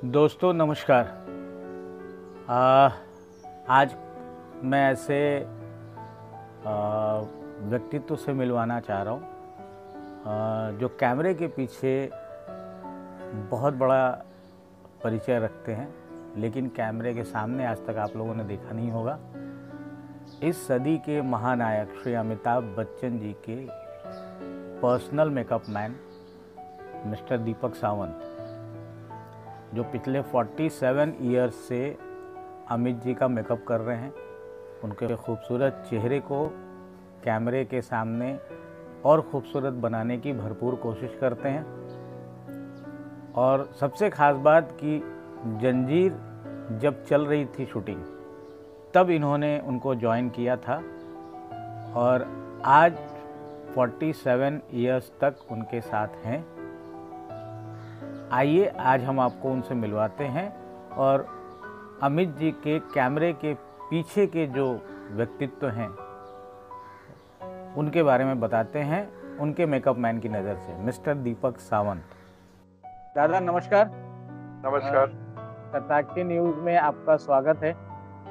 दोस्तों नमस्कार। आज मैं ऐसे व्यक्तित्व से मिलवाना चाह रहा हूँ जो कैमरे के पीछे बहुत बड़ा परिचय रखते हैं, लेकिन कैमरे के सामने आज तक आप लोगों ने देखा नहीं होगा। इस सदी के महानायक श्री अमिताभ बच्चन जी के personal makeup man mister Deepak Sawant, जो पिछले 47 ईयर्स से अमित जी का मेकअप कर रहे हैं। उनके खूबसूरत चेहरे को कैमरे के सामने और ख़ूबसूरत बनाने की भरपूर कोशिश करते हैं। और सबसे ख़ास बात कि जंजीर जब चल रही थी शूटिंग, तब इन्होंने उनको ज्वाइन किया था और आज 47 ईयर्स तक उनके साथ हैं। आइए आज हम आपको उनसे मिलवाते हैं और अमित जी के कैमरे के पीछे के जो व्यक्तित्व हैं उनके बारे में बताते हैं, उनके मेकअप मैन की नज़र से। मिस्टर दीपक सावंत। दादा नमस्कार। नमस्कार। सताक्षी न्यूज़ में आपका स्वागत है।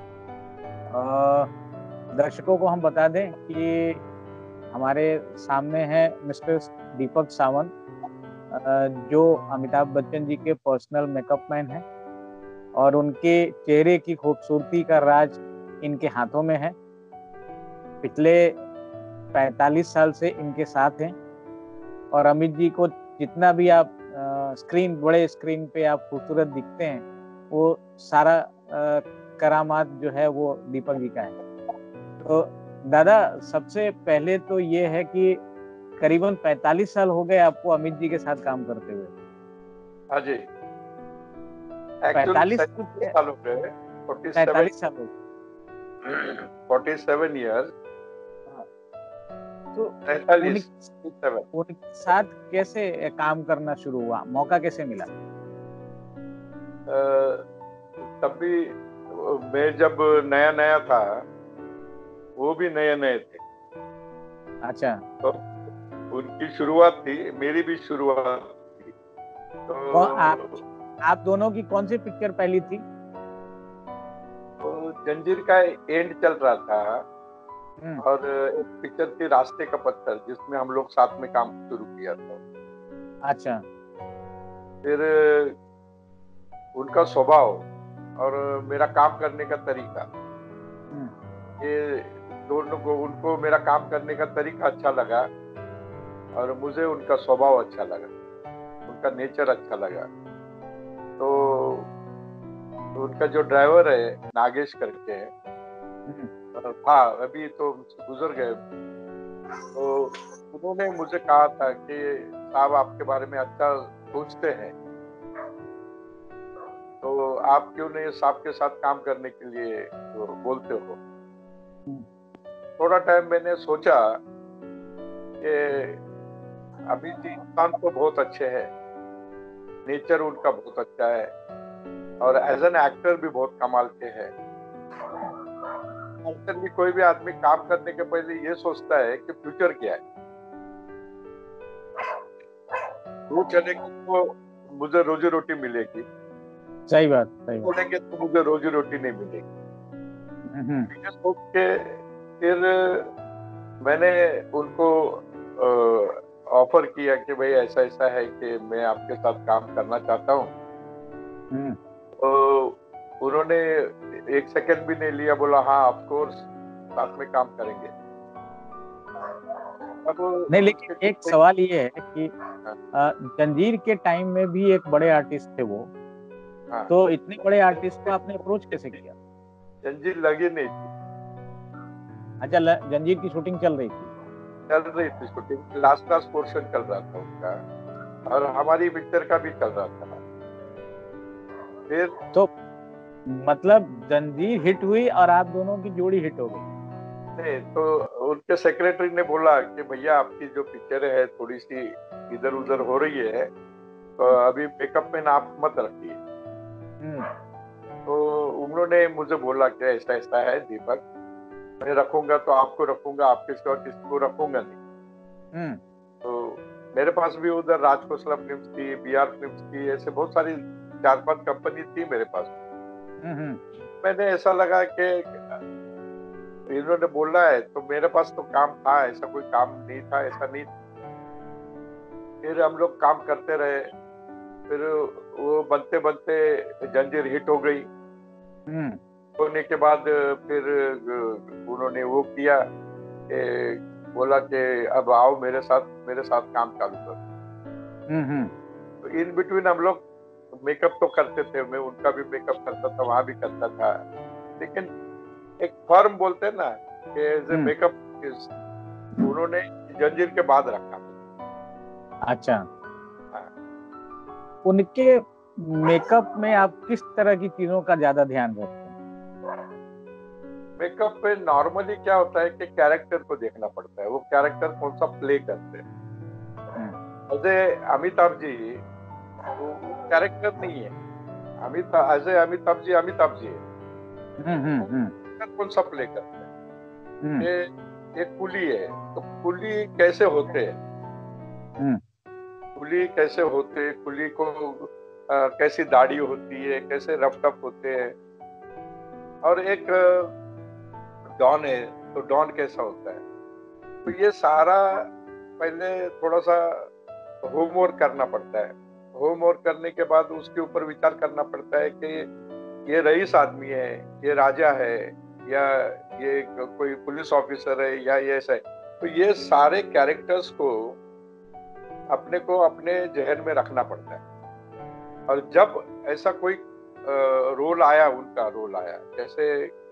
दर्शकों को हम बता दें कि हमारे सामने हैं मिस्टर दीपक सावंत, जो अमिताभ बच्चन जी के पर्सनल मेकअप मैन हैं और उनके चेहरे की खूबसूरती का राज इनके हाथों में है। पिछले 45 साल से इनके साथ हैं और अमित जी को जितना भी आप बड़े स्क्रीन पे आप खूबसूरत दिखते हैं, वो सारा करामात जो है वो दीपक जी का है। तो दादा, सबसे पहले तो ये है कि करीबन 45 साल हो गए आपको अमित जी के साथ काम करते हुए। हाँ जी, 45 साल हो गए। 45 साल हो गए। 47 ईयर्स। तो उनके साथ कैसे काम करना शुरू हुआ, मौका कैसे मिला? तब भी मैं जब नया नया था, वो भी नए नए थे। अच्छा। तो उनकी शुरुआत थी, मेरी भी शुरुआत थी। तो आप दोनों की कौन सी पिक्चर पहली थी? तो जंजीर का एंड चल रहा था और एक पिक्चर थी रास्ते का पत्थर, जिसमें हम लोग साथ में काम शुरू किया था। अच्छा। फिर उनका स्वभाव और मेरा काम करने का तरीका, ये दोनों को, उनको मेरा काम करने का तरीका अच्छा लगा और मुझे उनका स्वभाव अच्छा लगा, उनका नेचर अच्छा लगा। तो उनका जो ड्राइवर है नागेश करके था, अभी तो गुजर गए। तो उन्होंने मुझे कहा था कि साहब आपके बारे में अच्छा सोचते हैं, तो आप क्यों नहीं साहब के साथ काम करने के लिए तो बोलते हो। थोड़ा टाइम मैंने सोचा कि अभी जी इंसान तो बहुत अच्छे हैं, नेचर उनका बहुत अच्छा है और एज एन एक्टर भी बहुत कमाल के हैं। एक्टर भी, कोई भी आदमी काम करने के पहले ये सोचता है कि फ्यूचर क्या है। वो चलेगी तो मुझे रोजी रोटी मिलेगी, सही बात। बोलेंगे तो मुझे रोजी रोटी नहीं मिलेगी। ये सोच के फिर मैंने उनको ऑफर किया कि भाई ऐसा ऐसा है कि मैं आपके साथ काम करना चाहता हूँ। तो उन्होंने एक सेकंड भी नहीं लिया, बोला हाँ ऑफ कोर्स, साथ में काम करेंगे। नहीं, लेकिन एक सवाल ये है कि जंजीर के टाइम में भी एक बड़े आर्टिस्ट थे वो। हाँ। तो इतने बड़े आर्टिस्ट को आपने अप्रोच कैसे किया? जंजीर लगी नहीं थी। अच्छा, जंजीर की शूटिंग चल रही थी शूटिंग, लास्ट पोर्शन चल रहा था उनका और हमारी पिक्चर का भी चल रहा था। फिर तो मतलब जंजीर हिट हुई और आप दोनों की जोड़ी हिट हो गई? नहीं, तो उनके सेक्रेटरी ने बोला कि भैया आपकी जो पिक्चर है थोड़ी सी इधर उधर हो रही है, तो अभी मेकअप में आप मत रखिए। तो उन्होंने मुझे बोला कि ऐसा ऐसा है दीपक, मैं रखूंगा तो आपको रखूंगा, आपके सिवा किसी को रखूंगा नहीं। तो मेरे पास भी उधर राजकोसला फिल्म्स थी, बीआर फिल्म्स थी, ऐसे बहुत सारी 4-5 कंपनी थी मेरे पास। हम्म, मैंने ऐसा लगा कि इन्होंने बोला है तो मेरे पास तो काम था, ऐसा कोई काम नहीं था, ऐसा नहीं। फिर हम लोग काम करते रहे, फिर वो बनते बनते जंजीर हिट हो गई। हम्म, होने के बाद फिर उन्होंने वो किया कि बोला कि अब आओ मेरे साथ काम चालू करो। हम्म, तो इन बिटवीन हम लोग मेकअप तो करते थे, मैं उनका भी मेकअप करता था, वहां भी करता था। लेकिन एक फर्म बोलते हैं ना कि एज ए हम्म। मेकअप उन्होंने जंजीर के बाद रखा। अच्छा, हाँ, उनके मेकअप में आप किस तरह की चीजों का ज्यादा ध्यान रखते हैं? मेकअप पे नॉर्मली क्या होता है कि कैरेक्टर को देखना पड़ता है, वो कैरेक्टर कौन सा प्ले करते हैं। हम्म, एज ए अमिताभ जी वो कैरेक्टर नहीं है। अमिताभ एज ए अमिताभ जी है। वो हम्म, character कौन सा प्ले करते हम्म, हैं। ये एक कुली है, तो कुली कैसे होते हैं, हम्म, कुली कैसे होते हैं, कुली को कैसी दाढ़ी होती है, कैसे रफ टफ होते हैं। और एक डॉन है, तो डॉन कैसा होता है। तो ये सारा पहले थोड़ा सा होमवर्क करना पड़ता है। होमवर्क करने के बाद उसके ऊपर विचार करना पड़ता है कि ये रईस आदमी है, ये राजा है, या ये कोई पुलिस ऑफिसर है, या ये ऐसा है। तो ये सारे कैरेक्टर्स को अपने को अपने जहन में रखना पड़ता है। और जब ऐसा कोई रोल आया, उनका रोल आया, जैसे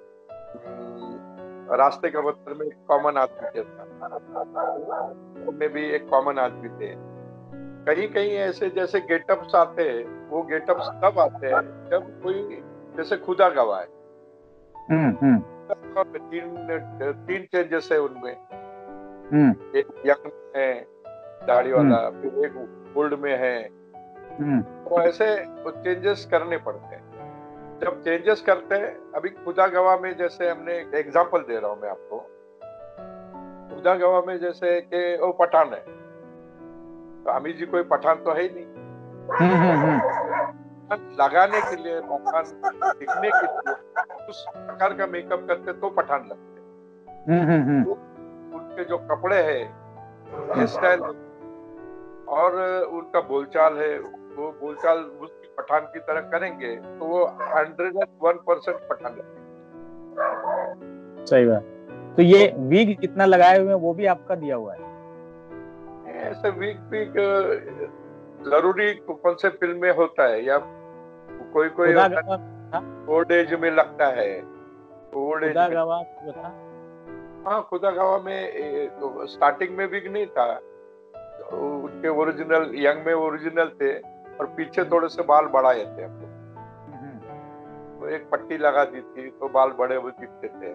रास्ते का पत्थर में एक कॉमन आदमी के था, में भी एक कॉमन आदमी थे। कहीं कहीं ऐसे जैसे गेटअप्स आते हैं, वो गेटअप्स तब आते हैं जब कोई जैसे खुदा गवाह है। हम्म, और तीन चेंजेस है उनमें। हम्म, एक यंग में है दाढ़ी वाला, फिर एक ओल्ड में है। हम्म, तो ऐसे वो चेंजेस करने पड़ते हैं। जब चेंजेस करते हैं, अभी खुदा गवाह में जैसे हमने एक एग्जांपल दे रहा हूँ मैं आपको। खुदा गवाह में जैसे कि वो पठान है, तो आमिर जी कोई पठान तो है ही नहीं। पठान लगाने के लिए, पठान दिखने के लिए उस प्रकार का मेकअप करते तो पठान लगते। तो उनके जो कपड़े हैं, हेयर स्टाइल है, और उनका बोलचाल है, वो बोलचाल उसकी पठान की तरह करेंगे तो वो 101% पठान लगेंगे। सही बात। तो ये विग जितना लगाए हुए हैं वो भी आपका दिया हुआ है? ऐसे वीक वीक जरूरी कौन से फिल्म में होता है, या कोई कोई खुदा होता गवाह था? है ओल्ड एज में लगता है, ओल्ड एज खुदा में। गवाह जो था? हाँ, खुदा गवाह में तो स्टार्टिंग में विग नहीं था। तो उनके ओरिजिनल यंग में ओरिजिनल थे, और पीछे थोड़े से बाल बढ़ाए थे हम लोग। तो एक पट्टी लगा दी थी तो बाल बड़े हुए दिखते थे।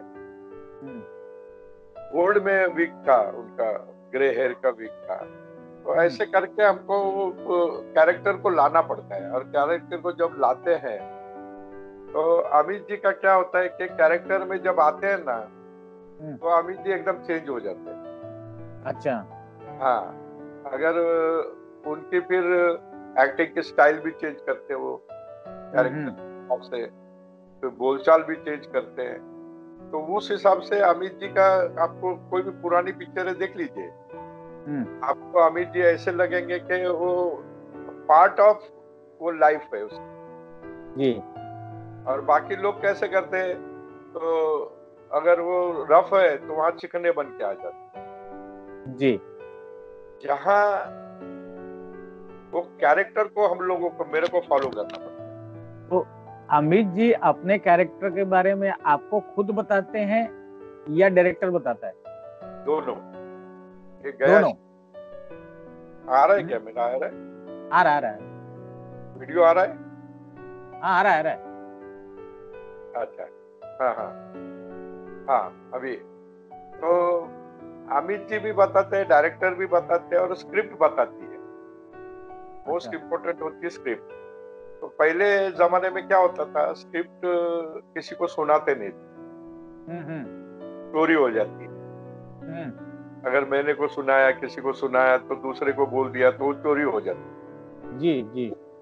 ओल्ड में विग था उनका, ग्रे हेयर का विग था। तो ऐसे करके हमको कैरेक्टर को लाना पड़ता है। और कैरेक्टर को जब लाते हैं तो अमित जी का क्या होता है कि कैरेक्टर में जब आते हैं ना, तो अमित जी एकदम चेंज हो जाते हैं। अच्छा। हाँ, अगर उनकी फिर एक्टिंग की स्टाइल भी चेंज करते हैं वो कैरेक्टर से, तो बोलचाल भी चेंज करते हैं। तो उस हिसाब से अमित जी का, आपको कोई भी पुरानी पिक्चरें देख लीजिए, आपको अमित जी ऐसे लगेंगे कि वो पार्ट ऑफ वो लाइफ है उसकी। जी। और बाकी लोग कैसे करते हैं, तो अगर वो रफ है तो वहां चिकने बन के आ जाते हैं। जी। जहाँ वो कैरेक्टर को हम लोगों को, मेरे को फॉलो करना पड़ता है। तो अमित जी अपने कैरेक्टर के बारे में आपको खुद बताते हैं या डायरेक्टर बताता है? दोनों। ये गया दोनों? आ रहा है क्या, मेरा आ रहा है? आ रहा है। वीडियो आ रहा है? हाँ, आ रहा है। अच्छा, हाँ हाँ हाँ। अभी तो अमित जी भी बताते हैं, डायरेक्टर भी बताते हैं, और स्क्रिप्ट बताती है। मोस्ट इम्पोर्टेंट होती है स्क्रिप्ट। तो पहले जमाने में क्या होता था, स्क्रिप्ट किसी को सुनाते नहीं थे, चोरी हो जाती है। अगर मैंने को सुनाया, किसी को सुनाया, तो दूसरे को बोल दिया तो वो चोरी हो जाती। जी जी।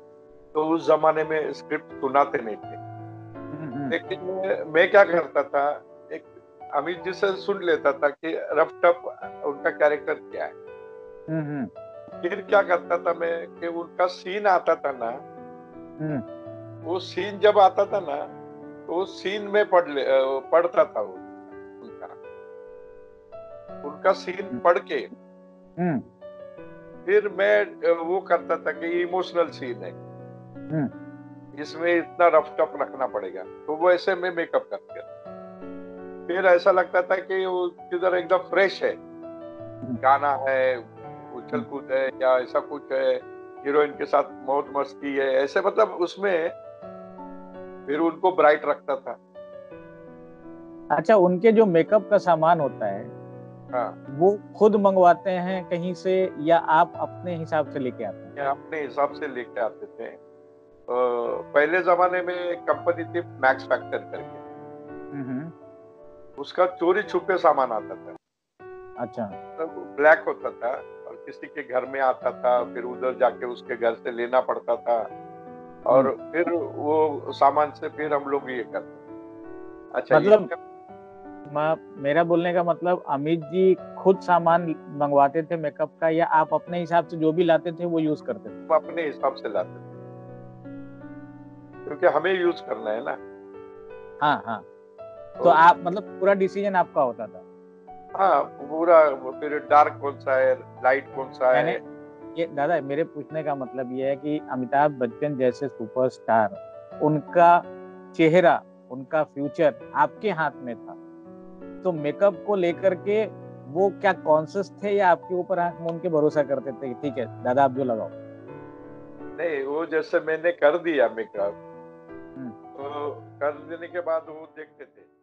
तो उस जमाने में स्क्रिप्ट सुनाते नहीं थे। हम्म, लेकिन मैं क्या करता था, एक अमित जी से सुन लेता था कि रफ टफ उनका कैरेक्टर क्या है। हम्म, फिर क्या करता था मैं कि उनका सीन आता था ना, हम्म, वो सीन जब आता था ना, तो उस सीन में पढ़ता था वो उनका उनका सीन हम्म, पढ़ के हम्म, फिर मैं वो करता था कि इमोशनल सीन है, हम्म। इसमें इतना रफ टफ रखना पड़ेगा, तो वो ऐसे में मेकअप करते थे। फिर ऐसा लगता था कि वो किधर एकदम फ्रेश है, गाना है, उछल कूद है या ऐसा कुछ है, हीरोइन के साथ मौज मस्ती है, ऐसे मतलब उसमें फिर उनको ब्राइट रखता था। अच्छा, उनके जो मेकअप का सामान होता है हाँ, वो खुद मंगवाते हैं कहीं से या आप अपने हिसाब से लेके आते हैं? ये अपने हिसाब से लेके आते थे। पहले जमाने में एक कंपनी थी मैक्स फैक्टर करके, हम्म। उसका चोरी छुपे सामान आता था। अच्छा। तो ब्लैक होता था और किसी के घर में आता था, फिर उधर जाके उसके घर से लेना पड़ता था, हम्म। और फिर वो सामान से फिर हम लोग ये करते। अच्छा, मतलब इतने मेरा बोलने का मतलब अमित जी खुद सामान मंगवाते थे मेकअप का या आप अपने हिसाब से जो भी लाते थे वो यूज करते थे? हम अपने हिसाब से लाते थे, क्योंकि हमें यूज करना है ना। हाँ, हाँ। तो तो आप मतलब पूरा डिसीजन आपका होता था? हाँ, पूरा फिर डार्क कौन सा है, लाइट कौन सा मैंने है। ये दादा, मेरे पूछने का मतलब ये है कि अमिताभ बच्चन जैसे सुपरस्टार, उनका चेहरा, उनका फ्यूचर आपके हाथ में था, तो मेकअप को लेकर के वो क्या कॉन्शियस थे या आपके ऊपर आंख मूंद के भरोसा करते थे कि ठीक है दादा आप जो लगाओ? नहीं, वो जैसे मैंने कर दिया मेकअप, हम्म। तो कर देने के बाद वो देखते थे